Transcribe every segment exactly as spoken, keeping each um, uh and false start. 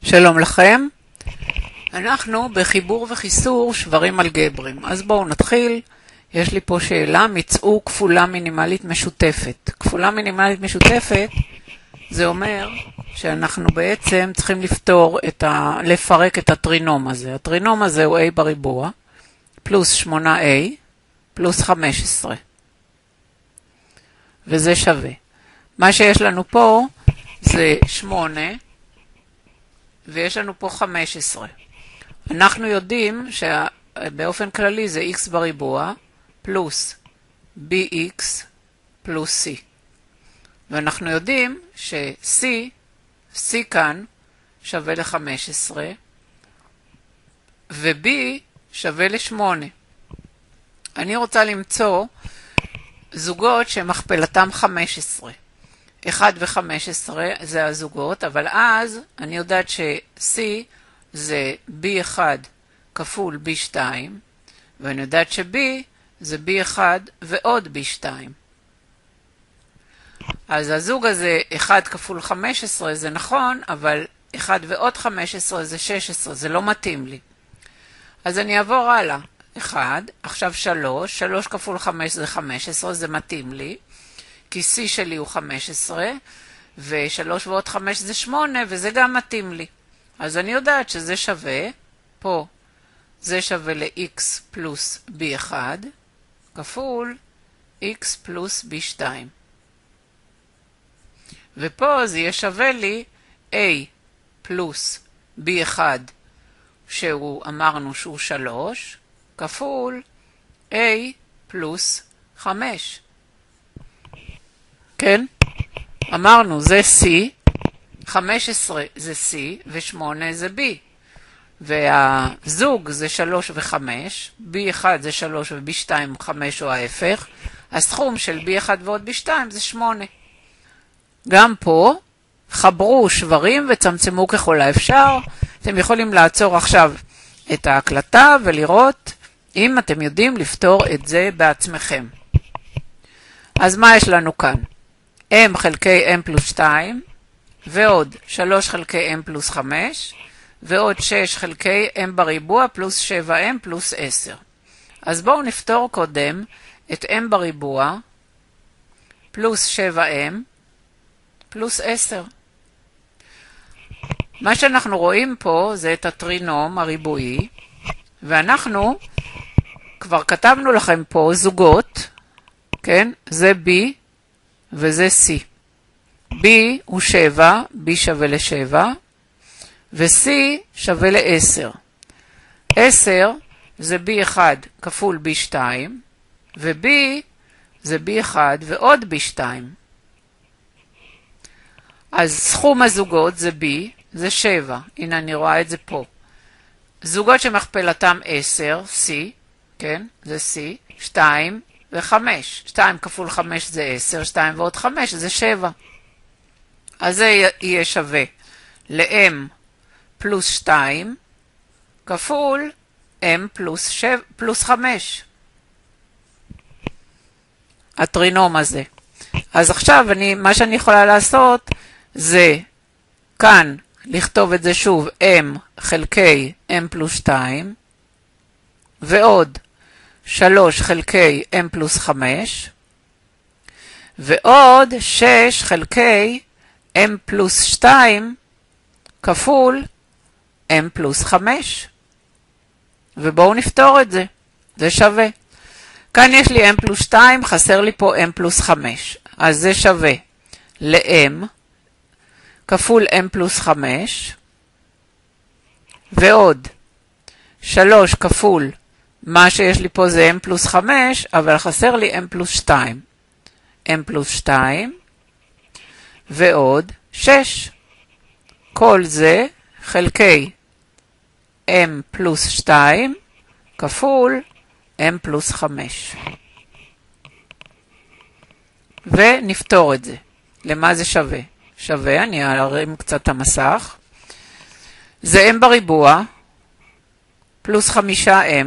שלום לכם, אנחנו בחיבור וחיסור שברים אלגבריים. אז בואו נתחיל. יש לי פה שאלה, מצאו כפולה מינימלית משותפת. כפולה מינימלית משותפת זה אומר שאנחנו בעצם צריכים לפתור את ה... לפרק את הטרינום הזה. הטרינום הזה הוא a בריבוע פלוס שמונה a פלוס חמש עשרה, וזה שווה. מה שיש לנו פה זה שמונה ויש לנו פה חמש עשרה. אנחנו יודעים שבאופן כללי זה x בריבוע פלוס bx פלוס c. ואנחנו יודעים ש-c, c כאן שווה ל-חמש עשרה ו-b שווה ל-שמונה. אני רוצה למצוא זוגות שמכפלתם חמש עשרה. אחד ו-חמש עשרה זה הזוגות, אבל אז אני יודעת ש-c זה בי אחת כפול בי שתיים, ואני יודעת ש-b זה בי אחת ועוד בי שתיים. אז הזוג הזה אחד כפול חמש עשרה זה נכון, אבל אחד ועוד חמש עשרה זה שש עשרה, זה לא מתאים לי. אז אני אעבור הלאה. אחד, עכשיו שלוש, שלוש כפול חמש זה חמש עשרה, זה מתאים לי. כי C שלי הוא חמש עשרה, ו-שלוש ועוד חמש זה שמונה, וזה גם מתאים לי. אז אני יודעת שזה שווה, פה זה שווה ל-x פלוס בי אחת, כפול x פלוס בי שתיים. ופה זה יהיה שווה לי a פלוס בי אחת, שהוא אמרנו שהוא שלוש, כפול a פלוס חמש. כן? אמרנו, זה C, חמש עשרה זה C, ו-שמונה זה B. והזוג זה שלוש ו-חמש, בי אחת זה שלוש ו-בי שתיים חמש או ההפך. הסכום של בי אחת ועוד בי שתיים זה שמונה. גם פה חברו שברים וצמצמו ככל האפשר. אתם יכולים לעצור עכשיו את ההקלטה ולראות אם אתם יודעים לפתור את זה בעצמכם. אז מה יש לנו כאן? m חלקי m פלוס שתיים, ועוד שלוש חלקי m פלוס חמש, ועוד שש חלקי m בריבוע פלוס שבע m פלוס עשר. אז בואו נפתור קודם את m בריבוע פלוס שבע m פלוס עשר. מה שאנחנו רואים פה זה את הטרינום הריבועי, ואנחנו כבר כתבנו לכם פה זוגות, כן? זה b וזה c. b הוא שבע, b שווה ל-שבע, ו-c שווה ל-עשר. עשר זה בי אחת כפול בי שתיים, ו-b זה בי אחת ועוד בי שתיים. אז סכום הזוגות זה b, זה שבע. הנה אני רואה את זה פה. זוגות שמכפלתם עשר, c, כן? זה c, שתיים ו-חמש. שתיים כפול חמש זה עשר, שתיים ועוד חמש זה שבע. אז זה יהיה שווה ל-m פלוס שתיים כפול m פלוס, שבע, פלוס חמש. הטרינום הזה. אז עכשיו אני, מה שאני יכולה לעשות זה כאן לכתוב את זה שוב m חלקי m פלוס שתיים ועוד שלוש חלקי m פלוס חמש ועוד שש חלקי m פלוס שתיים כפול m פלוס חמש. ובואו נפתור את זה. זה שווה. כאן יש לי m פלוס שתיים, חסר לי פה m פלוס חמש. אז זה שווה ל-m כפול m פלוס חמש ועוד שלוש כפול מה שיש לי פה זה m פלוס חמש, אבל חסר לי m פלוס שתיים. m פלוס שתיים ועוד שש. כל זה חלקי m פלוס שתיים כפול m פלוס חמש. ונפתור את זה. למה זה שווה? שווה, אני ארים קצת את המסך. זה m בריבוע פלוס חמישה m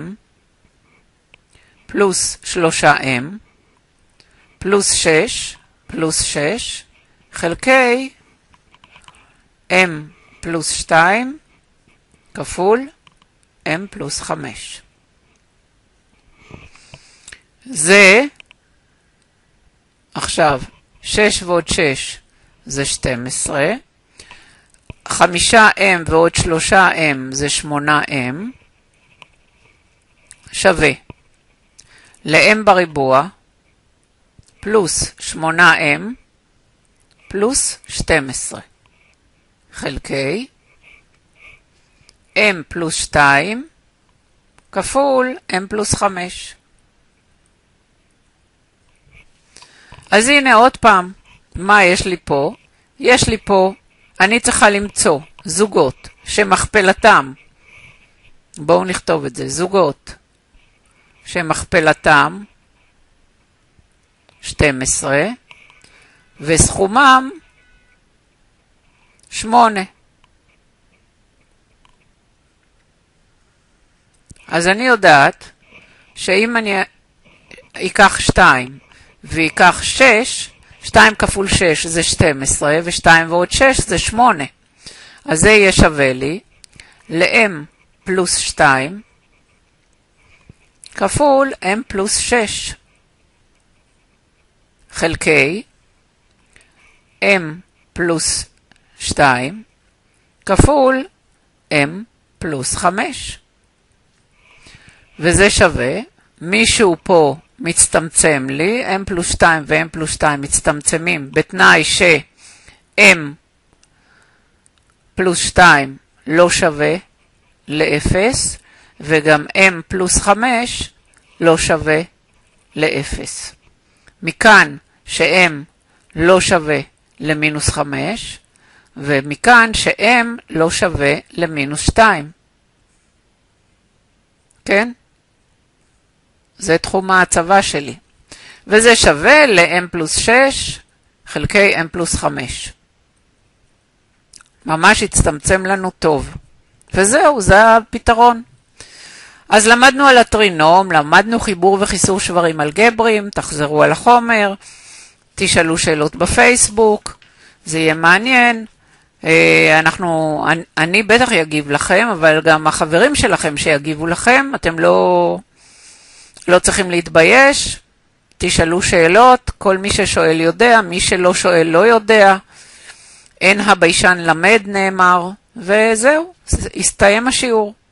פלוס שלושה m פלוס שש פלוס שש חלקי m פלוס שתיים כפול m פלוס חמש. זה, עכשיו, שש ועוד שש זה שתים עשרה, חמישה m ועוד שלושה m זה שמונה m, שווה ל-m בריבוע פלוס שמונה m פלוס שתים עשרה חלקי m פלוס שתיים כפול m פלוס חמש. אז הנה עוד פעם, מה יש לי פה? יש לי פה, אני צריכה למצוא זוגות שמכפלתם, בואו נכתוב את זה, זוגות שמכפלתם שתים עשרה וסכומם שמונה. אז אני יודעת שאם אני אקח שתיים ויקח שש, שתיים כפול שש זה שתים עשרה, ו-שתיים ועוד שש זה שמונה. אז זה יהיה שווה לי ל-m פלוס שתיים כפול m פלוס שש חלקי m פלוס שתיים כפול m פלוס חמש. וזה שווה, מישהו פה מצטמצם לי, m פלוס שתיים ו-m פלוס שתיים מצטמצמים בתנאי ש-m פלוס שתיים לא שווה ל-אפס, וגם m פלוס חמש לא שווה ל-אפס. מכאן ש-m לא שווה למינוס חמש, ומכאן ש-m לא שווה למינוס שתיים. כן? זה תחום ההצבה שלי. וזה שווה ל-m פלוס שש חלקי m פלוס חמש. ממש הצטמצם לנו טוב. וזהו, זה הפתרון. אז למדנו על הטרינום, למדנו חיבור וחיסור שברים אלגבריים, תחזרו על החומר, תשאלו שאלות בפייסבוק, זה יהיה מעניין. אנחנו, אני, אני בטח יגיב לכם, אבל גם החברים שלכם שיגיבו לכם, אתם לא, לא צריכים להתבייש, תשאלו שאלות, כל מי ששואל יודע, מי שלא שואל לא יודע, אין הביישן למד נאמר, וזהו, הסתיים השיעור.